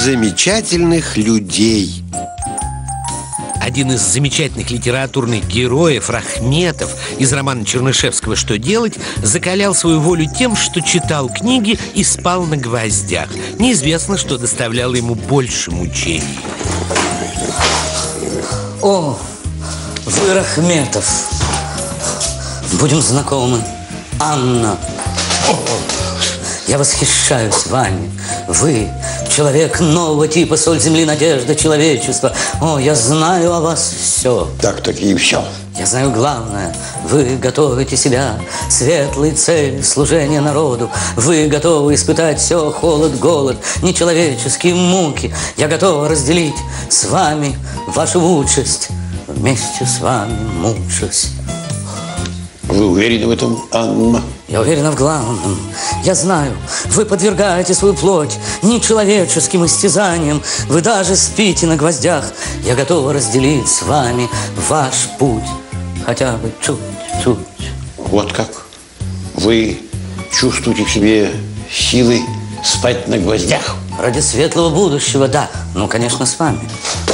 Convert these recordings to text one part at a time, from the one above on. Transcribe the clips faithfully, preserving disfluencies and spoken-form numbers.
замечательных людей. Один из замечательных литературных героев, Рахметов, из романа Чернышевского «Что делать?», закалял свою волю тем, что читал книги и спал на гвоздях. Неизвестно, что доставляло ему больше мучений. О, вы Рахметов. Будем знакомы. Анна. Я восхищаюсь вами. Вы человек нового типа, соль земли, надежда человечества. О, я знаю о вас все. Так, так и все. Я знаю главное. Вы готовите себя, светлой цели, служение народу. Вы готовы испытать все, холод, голод, нечеловеческие муки. Я готова разделить с вами вашу участь, вместе с вами мучусь. Вы уверены в этом, Анна? Я уверена в главном. Я знаю, вы подвергаете свою плоть нечеловеческим истязаниям. Вы даже спите на гвоздях. Я готова разделить с вами ваш путь. Хотя бы чуть-чуть. Вот как? Вы чувствуете в себе силы спать на гвоздях? Ради светлого будущего, да. Ну, конечно, с вами.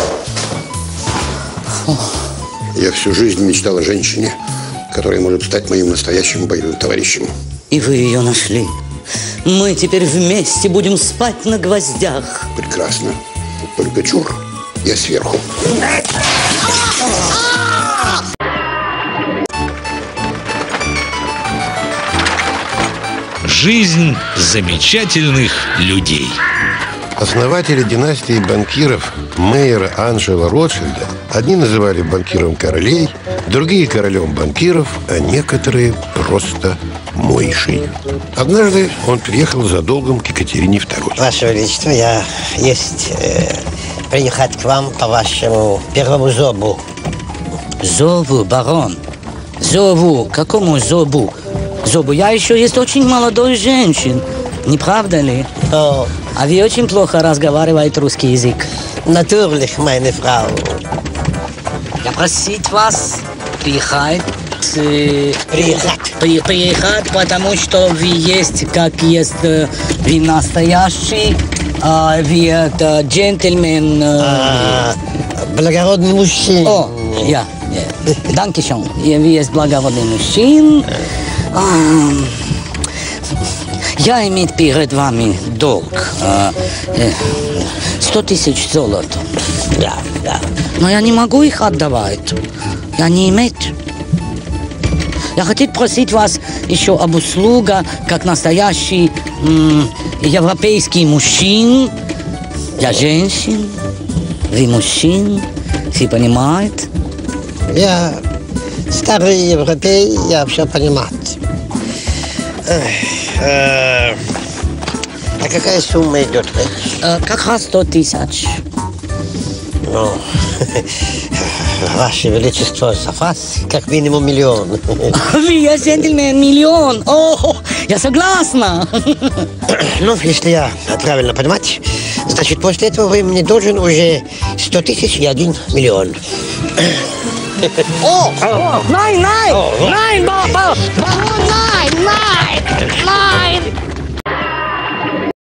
Я всю жизнь мечтал о женщине, которая может стать моим настоящим боевым товарищем. И вы ее нашли. Мы теперь вместе будем спать на гвоздях. Прекрасно. Только чур, я сверху. Жизнь замечательных людей. Основатели династии банкиров Мейера Анджела Ротшильда одни называли банкиром королей, другие королем банкиров, а некоторые просто Мойшей. Однажды он приехал за долгом к Екатерине Второй. Ваше Величество, я есть э, приехать к вам по вашему первому зову. Зову, барон. Зову. Какому зову? Зову. Я еще есть очень молодой женщин. Не правда ли? О. А вы очень плохо разговариваете русский язык. Natürlich, meine Frau. Я просить вас приехать. Э, приехать. При, приехать, потому что вы есть, как есть, э, вы настоящий, э, вы это джентльмен. Э, а, благородный мужчина. О, я. Данкишон. Вы есть благородный мужчина. А, я имею перед вами долг. Сто тысяч золота. Да, да. Но я не могу их отдавать. Я не имею. Я хотел просить вас еще об услуге, как настоящий м, европейский мужчина. Я женщин, вы мужчин, вы понимаете? Я старый европей, я все понимаю. Э, а какая сумма идет? Э, как раз сто тысяч. Ну, Ваше Величество, за вас как минимум миллион. Вы джентльмен, миллион. О, я согласна. Ну, если я правильно понимать, значит, после этого вы мне должен уже сто тысяч и один миллион. О, nein, nein, nein, Papa, nein, nein, nein.